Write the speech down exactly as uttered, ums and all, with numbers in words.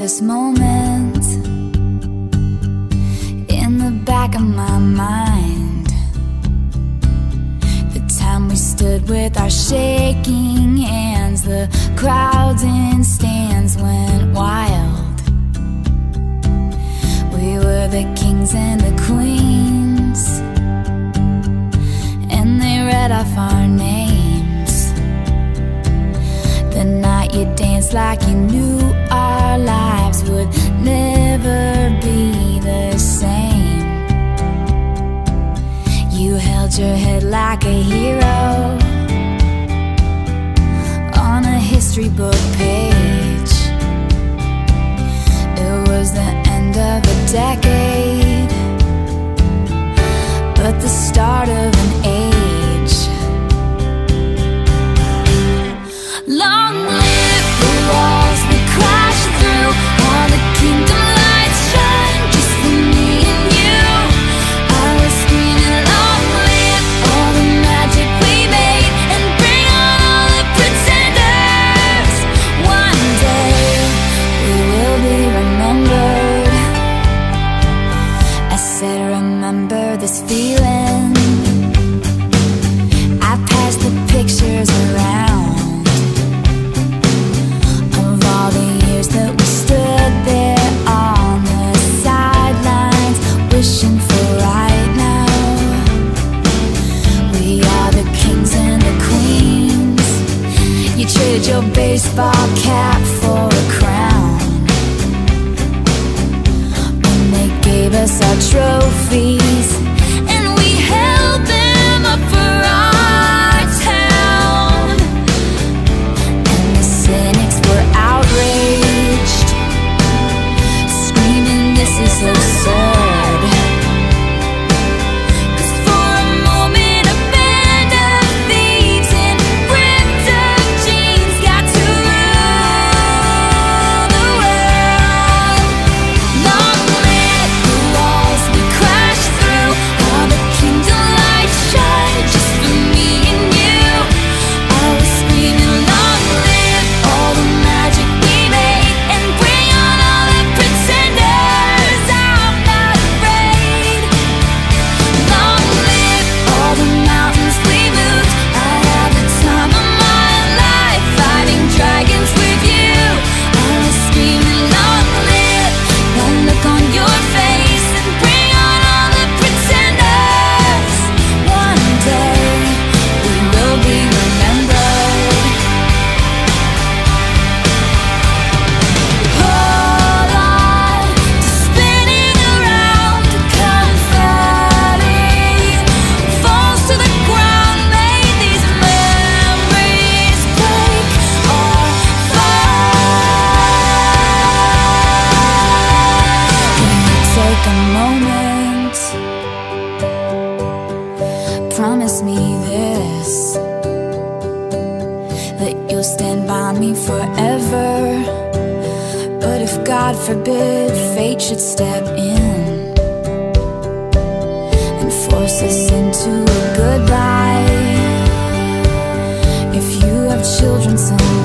this moment in the back of my mind. The time we stood with our shaking hands, the crowds in stands went wild. We were the kings and the queens, and they read off our names. The night you danced like you knew our lives would never be the same. You held your head like a hero on a history book page. It was the end of a decade, but the start of an age. Long live the walls we crashed through, all the kingdom lights shine just for me and you. I was screaming, long live all the magic we made, and bring on all the pretenders. One day we will be remembered. I said, remember this feeling. I passed the pictures around of all the years that we stood there on the sidelines, wishing for right now. We are the kings and the queens. You traded your baseball cap for a crown, and they gave us our trophies, and we held them up for our town. And the cynics were outraged, screaming, this is absurd. 'Cause for a moment a band of thieves in ripped up jeans got to rule the world. Long live the walls we crashed through, all the kingdom lights shine just for me and you. I was screaming, long live all the magic we made, and bring on all the pretenders. I'm not afraid. Long live all the mountains we moved. I had the time of my life fighting dragons with you. I was screaming, long live the look on your face, and bring on all the pretenders. One day we will be remembered. Hold on to spinning around, confetti falls to the ground. May these memories break or fly. Can you take a moment? Promise me this, that you'll stand by me forever. But if God forbid fate should step in and force us into a goodbye, if you have children someday,